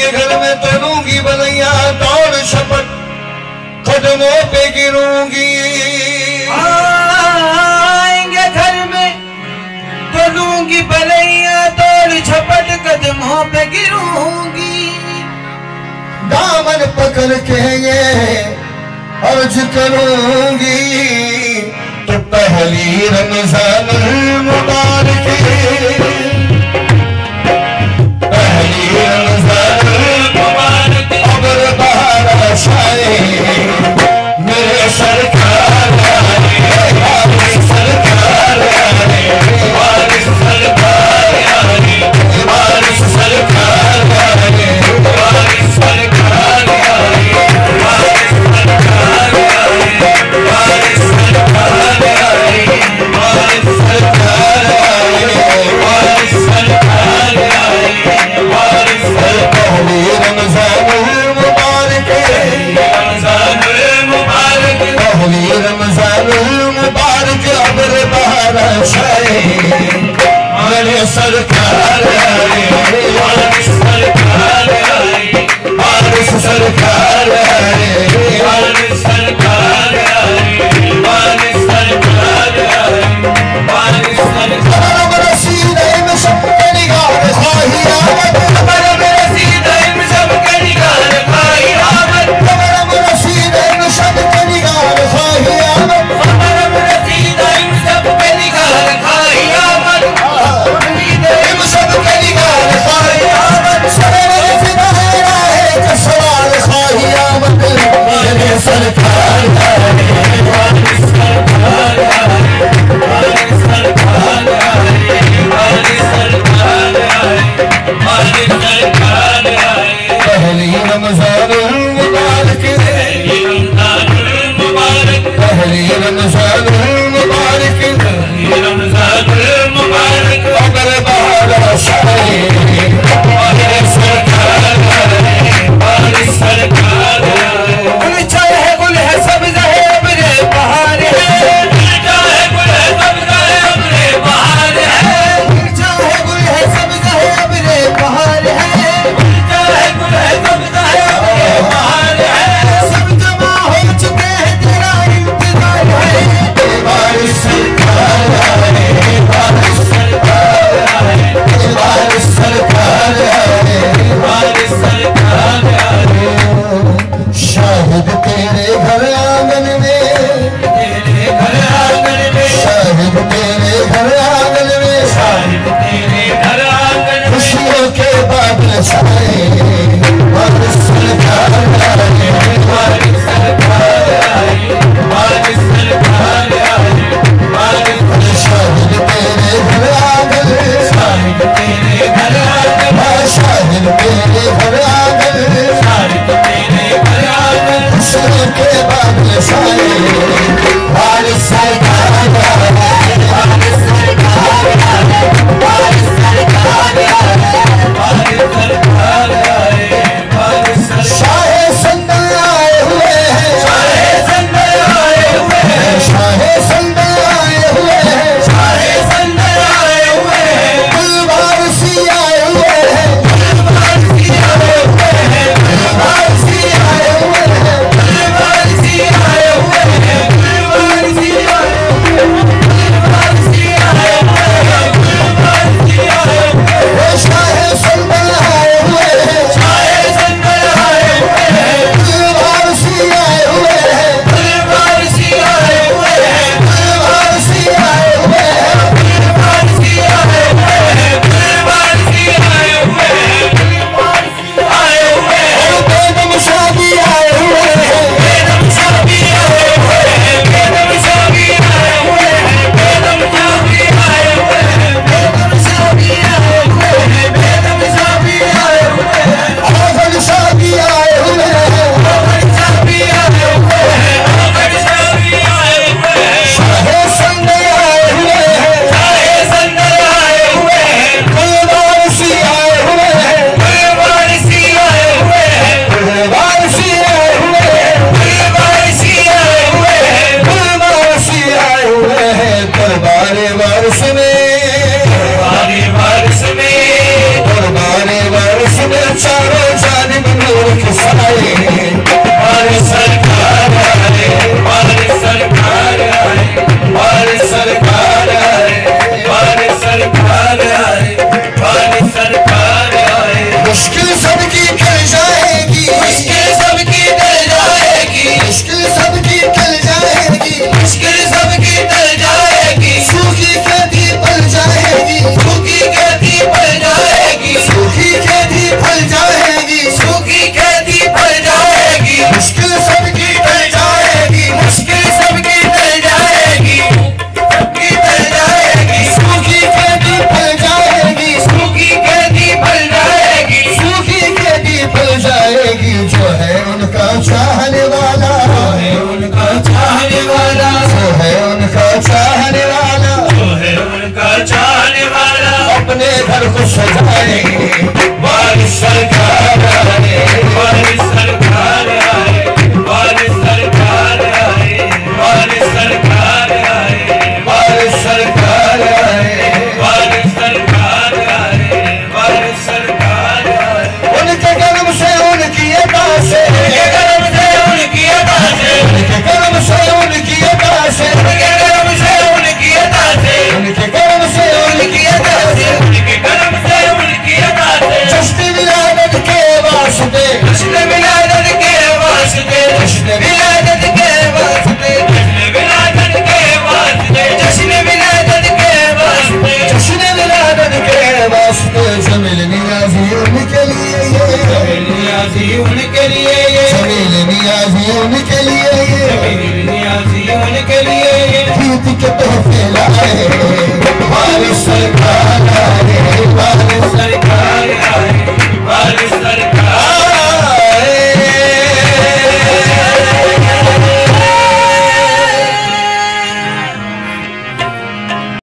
आएंगे घर में तो लूंगी बलैया दौड़ छपट कदमों पे गिरूंगी। आएंगे घर में तो लूंगी बलैया दौड़ छपट कदमों पे गिरूंगी। दामन पकड़ के ये अर्ज करूंगी तो पहली रमजान मुबारक पहली रमजान मुबारक अबर बहार छाए मेरे सरकार आए वारिस सरकार आए वारिस सरकार आए वारिस सरकार आए वारिस सरकार आए वारिस सरकार आए वारिस सरकार आए वारिस सरकार आए वारिस सरकार आए वारिस पहली रमजान मुबारक रमजान मुबारक पहली रमजान मुबारक अबर बहार छाए मेरे सरकार आए वारिस सरकार आए वारिस सरकार आए वारिस सरकार आए वारिस सरकार आए वारिस सरकार रसीदे में सबके निगाह खाही आमद रसीदे में सबके निगाह खाही आमद रसीदे में सबके निगाह खाही आमद रसीदे में सबके निगाह खाही आमद रसीदे में सबके निगाह खाही आमद सरे फिदा है कि सवाल खाही आमद मेरे सरकार आए वारिस सरकार आए वारिस सरकार आए वारिस सरकार आए वारिस सरकार आए पहली रमजान मुबारक पहली रमजान मुबारक पहली रमजान मुबारक पहली रमजान मुबारक अगर बहार छाए वारिस सरकार आए वारिस सरकार आए गुल चाहे गुल है सब्ज़ है अबरे बहार है गुल चाहे गुल है सब्ज़ है अबरे बहार है गुल चाहे गुल है सब्ज़ है अबरे बहार है गुल चाहे गुल है सब्ज़ है अबरे बहार है सब जमा हो चुके हैं तेरा इंतजार है वारिस सरकार आए वारिस सरकार आए वारिस सरकार आए वारिस सरकार आए शाहिद तेरे घर आंगन में तेरे घर आंगन में शाहिद तेरे घर आंगन में शाहिद तेरे घर आंगन में खुशियों के बादल छाए वारिस सरकार आए वारिस सरकार आए वारिस सरकार आए वारिस शाहिद तेरे घर आंगन शाहिद तेरे घर आंगन शाहिद तेरे घर आंगन शाहिद तेरे घर आंगन खुशियों के बादल छाए वारिस सरकार आए वारिस सरकार आए वारिस सरकार आए वारिस सरकार आए वारिस शाहे संदल आए हुए हैं शाहे संदल आए हुए हैं शाहे संदल आए हुए हैं शाहे संदल आए हुए हैं गुलवारसी आए हुए हैं गुलवारसी आए हुए हैं गुलवारसी आए हुए हैं गुलवारसी आए हुए हैं गुलवारसी आए हुए हैं गुलवारसी आए हुए हैं गुलवारसी आए हुए हैं शाहे संदल आए हुए हैं शाहे संदल आए हुए हैं गुलवारसी आए हुए हैं गुलवारसी आए हुए हैं गुलवारसी आए हुए हैं गुलवारसी आए हुए हैं गुलवारसी आए हुए हैं गुलवारसी आए हुए हैं बेदम शादी आए हुए हैं बेदम शादी आए हुए हैं बेदम शादी आए हुए हैं बेदम शादी आए हुए हैं बेदम शादी आए हुए हैं बेदम शादी आए हुए हैं आखिर शादी आए हुए हैं आखिर शादी आए हुए हैं आखिर शादी आए हुए हैं शाहे संदल आए हुए हैं शाहे संदल आए हुए हैं गुलवारसी आए हुए हैं गुलवारसी आए हुए हैं गुलवारसी आए हुए हैं गुलवारसी आए हुए हैं गुलवारसी आए हुए हैं दरबारे वारिस में दरबारे वारिस में चारों को सजाए